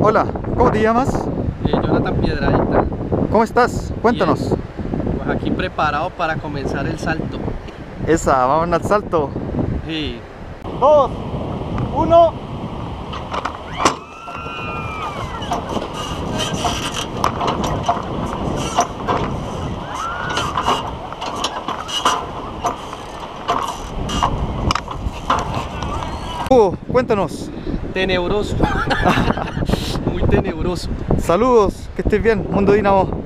Hola, ¿cómo te llamas? Jonathan Piedradita. ¿Cómo estás? Cuéntanos. Bien. Pues aquí preparado para comenzar el salto. Esa, vamos al salto. Sí. 2, 1. Cuéntanos. Tenebroso. Muy tenebroso. Saludos, que estés bien, Mundo Dinamo.